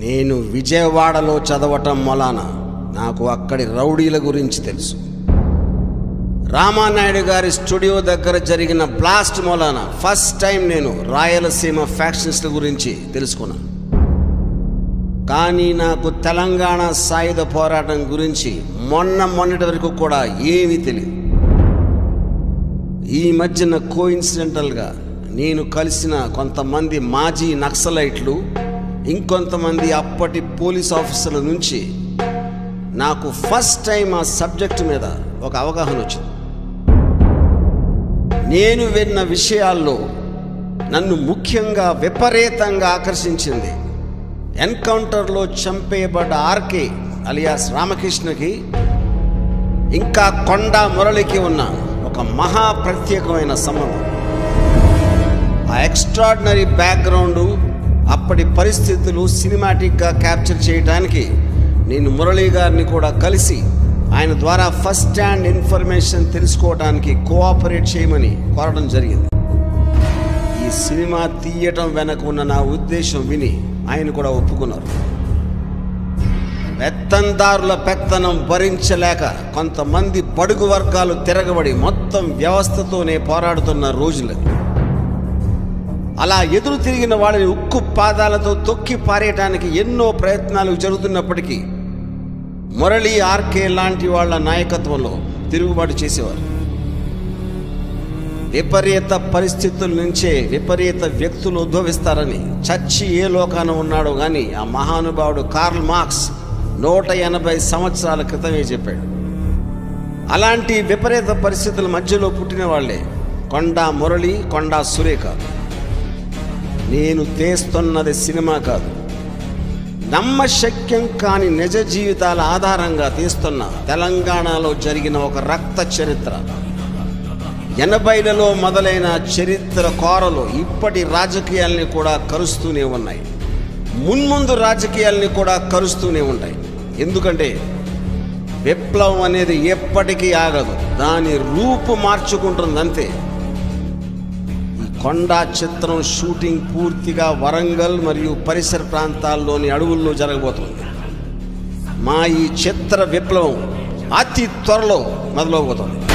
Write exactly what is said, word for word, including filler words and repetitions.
నేను విజయవాడలో చదవటం మొలాన నాకు అక్కడి రౌడీల గురించి తెలుసు. రామానాయుడు గారి స్టూడియో దగ్గర జరిగిన బ్లాస్ట్ మొలాన ఫస్ట్ టైం నేను రాయలసీమ ఫ్యాక్షన్స్ల గురించి తెలుసుకున్నాను. కానీ నాకు తెలంగాణ సాయుధ పోరాటం గురించి మొన్న మొన్నటి వరకు కూడా ఏమీ తెలియదు. ఈ మధ్యన కోఇన్సిడెంటల్గా నేను కలిసిన కొంతమంది మాజీ నక్సలైట్లు, ఇంకొంతమంది అప్పటి పోలీస్ ఆఫీసర్ల నుంచి నాకు ఫస్ట్ టైం ఆ సబ్జెక్ట్ మీద ఒక అవగాహన వచ్చింది. నేను విన్న విషయాల్లో నన్ను ముఖ్యంగా విపరీతంగా ఆకర్షించింది ఎన్కౌంటర్లో చంపేయబడ్డ ఆర్కే అలియాస్ రామకృష్ణకి ఇంకా కొండా మురళికి ఉన్న ఒక మహా ప్రత్యేకమైన సంబంధం. ఆ ఎక్స్ట్రాడినరీ బ్యాక్గ్రౌండు, అప్పటి పరిస్థితులు సినిమాటిక్గా క్యాప్చర్ చేయడానికి నేను మురళీ గారిని కూడా కలిసి ఆయన ద్వారా ఫస్ట్ హ్యాండ్ ఇన్ఫర్మేషన్ తెలుసుకోవడానికి కోఆపరేట్ చేయమని కోరడం జరిగింది. ఈ సినిమా తీయటం వెనక ఉన్న నా ఉద్దేశం విని ఆయన కూడా ఒప్పుకున్నారు. పెత్తందారుల పెత్తనం భరించలేక కొంతమంది బడుగు వర్గాలు తిరగబడి మొత్తం వ్యవస్థతోనే పోరాడుతున్న రోజులది. అలా ఎదురు తిరిగిన వాళ్ళని ఉక్కు పాదాలతో తొక్కి పారేయటానికి ఎన్నో ప్రయత్నాలు జరుగుతున్నప్పటికీ మురళి, ఆర్కే లాంటి వాళ్ళ నాయకత్వంలో తిరుగుబాటు చేసేవారు. విపరీత పరిస్థితుల నుంచే విపరీత వ్యక్తులు ఉద్భవిస్తారని చచ్చి ఏ లోకాన ఉన్నాడో కానీ ఆ మహానుభావుడు కార్ల్ మార్క్స్ నూట ఎనభై సంవత్సరాల క్రితమే చెప్పాడు. అలాంటి విపరీత పరిస్థితుల మధ్యలో పుట్టిన వాళ్ళే కొండా మురళి, కొండా సురేఖ. నేను తీస్తున్నది సినిమా కాదు, నమ్మశక్యం కాని నిజ జీవితాల ఆధారంగా తీస్తున్న తెలంగాణలో జరిగిన ఒక రక్త చరిత్ర. ఎనభైలలో మొదలైన చరిత్ర కోరలు ఇప్పటి రాజకీయాల్ని కూడా కరుస్తూనే ఉన్నాయి, మున్ముందు రాజకీయాల్ని కూడా కరుస్తూనే ఉంటాయి. ఎందుకంటే విప్లవం అనేది ఎప్పటికీ ఆగదు, దాని రూపు మార్చుకుంటుందంతే. ఈ కొండా చిత్రం షూటింగ్ పూర్తిగా వరంగల్ మరియు పరిసర ప్రాంతాల్లోని అడవుల్లో జరగబోతుంది. మా ఈ చిత్ర విప్లవం అతి త్వరలో మొదలవబోతుంది.